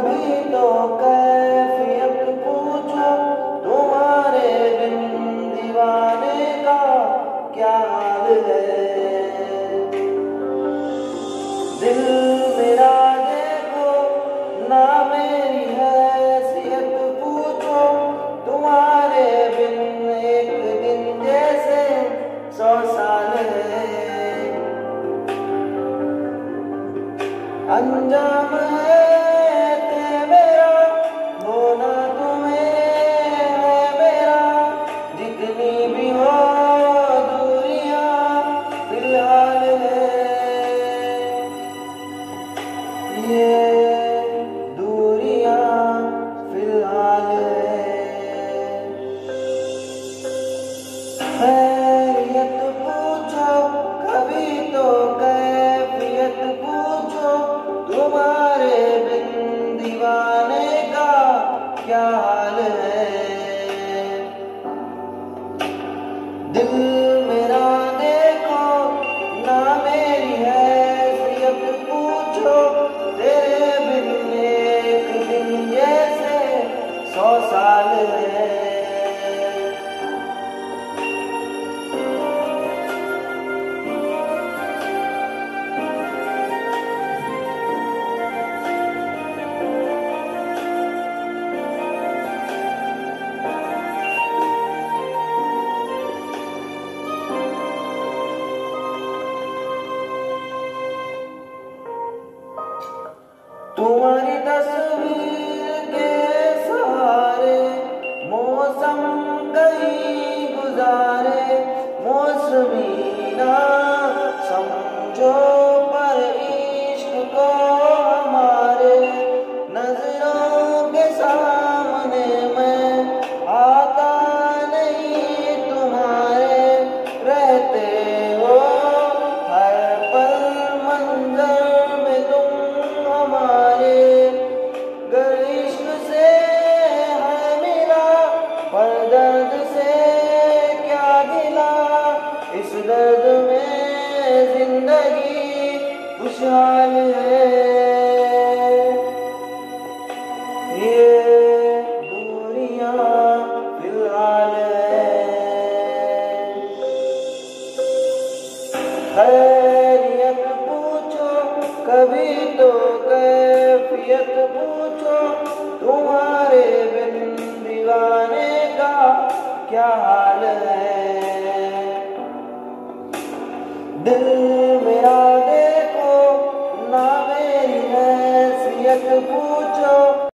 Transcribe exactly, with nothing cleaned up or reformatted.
कभी तो कैफियत पूछो, तुम्हारे बिन दीवाने का क्या हाल है। दिल मेरा देखो ना, मेरी हैसियत पूछो, तुम्हारे बिन एक दिन जैसे सौ साल है। अंजाम है ते मेरा, होना तुम्हें है मेरा, जितनी भी हो दूरियां फिलहाल है। ये दूरियां फिलहाल है। खैरियत पूछो कभी तो कैफियत पूछो, तुम्हारे बिन दीवाने का क्या हाल है। दिल मेरा देखो ना, मेरी हैसियत पूछो, तेरे बिन एक दिन जैसे सौ साल है। तुम्हारी तस्वीर के सहारे मौसम कहीं गुजारे, मौसमी ना समझो पर इश्क को हमारे, नजरों के सामने मैं आता नहीं तुम्हारे, रहते हो हर पल मंजर में तुम हमारे। गर इश्क से है मिला पर दर्द से क्या गिला, इस दर्द में जिंदगी खुशहाल है। ये दूरियां फिलहाल है। खैरियत पूछो कभी तो कैफियत पूछो, तुम्हारे बिन दीवाने का क्या हाल है। दिल मेरा